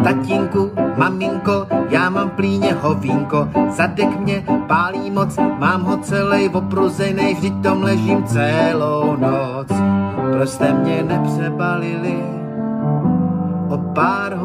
Tatínku, maminko, já mám plíně hovínko, zadek mě pálí moc, mám ho celej opruzenej, vždyť tom ležím celou noc. Proč jste mě nepřebalili o pár